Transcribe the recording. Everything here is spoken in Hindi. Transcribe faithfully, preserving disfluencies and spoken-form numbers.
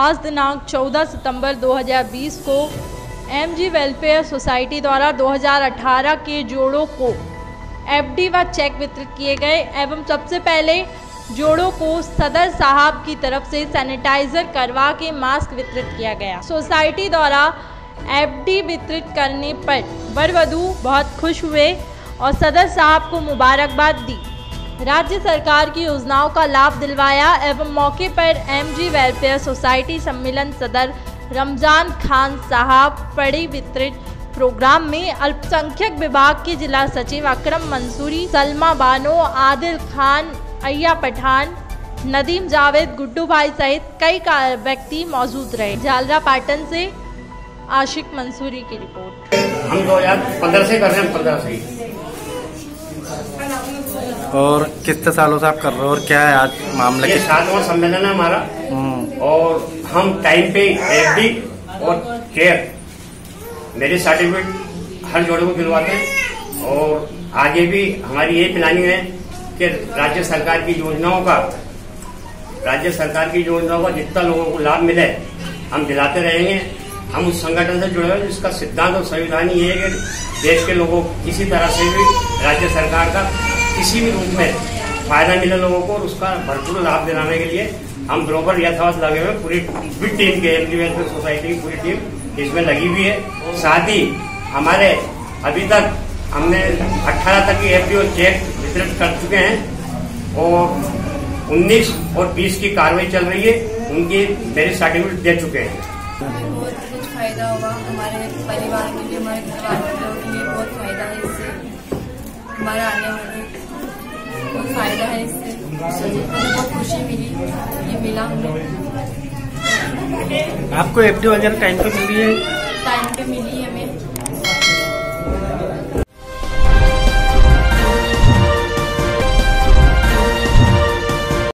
आज दिनांक चौदह सितंबर दो हज़ार बीस को एमजी वेलफेयर सोसाइटी द्वारा दो हज़ार अठारह के जोड़ों को एफडी व चेक वितरित किए गए एवं सबसे पहले जोड़ों को सदर साहब की तरफ से सैनिटाइजर करवा के मास्क वितरित किया गया। सोसाइटी द्वारा एफडी वितरित करने पर वर वधू बहुत खुश हुए और सदर साहब को मुबारकबाद दी। राज्य सरकार की योजनाओं का लाभ दिलवाया एवं मौके पर एमजी वेलफेयर सोसाइटी सम्मेलन सदर रमजान खान साहब पढ़ी वितरित प्रोग्राम में अल्पसंख्यक विभाग के जिला सचिव अकरम मंसूरी, सलमा बानो, आदिल खान, अय्या पठान, नदीम जावेद, गुड्डू भाई सहित कई व्यक्ति मौजूद रहे। झालरा पाटन से आशिक मंसूरी की रिपोर्ट। हम दो हजार पंद्रह से कर रहे हैं, पंद्रह से। और कितने सालों से आप कर रहे हो और क्या है आज मामला? ये सातवां सम्मेलन है हमारा और हम टाइम पे एफडी और चेक मेरे सर्टिफिकेट हर जोड़े को दिलवाते हैं और आगे भी हमारी ये प्लानिंग है कि राज्य सरकार की योजनाओं का राज्य सरकार की योजनाओं का जितना लोगों को लाभ मिले हम दिलाते रहेंगे। हम उस संगठन से जुड़े हैं जिसका सिद्धांत और संविधान ये है कि देश के लोगों को किसी तरह से भी राज्य सरकार का किसी भी रूप में फायदा मिले लोगों को और उसका भरपूर लाभ दिलाने के लिए हम बराबर यथावत लगे हुए। पूरी पूरी टीम के एमजी वेलफेयर सोसाइटी की पूरी टीम इसमें लगी हुई है। साथ ही हमारे अभी तक हमने अठारह तक की एफडी और चेक वितरित कर चुके हैं और उन्नीस और बीस की कार्रवाई चल रही है, उनकी मेरे सर्टिफिकेट दे चुके हैं। बहुत कुछ फायदा होगा हमारे परिवार के लिए, हमारे घर वालों के लिए बहुत फायदा है इससे। हमारा आने वाले बहुत फायदा है इससे। मुझे बहुत खुशी मिली, ये मिला हमें। आपको एफडी वगैरह टाइम पे मिली है? टाइम पे मिली है हमें।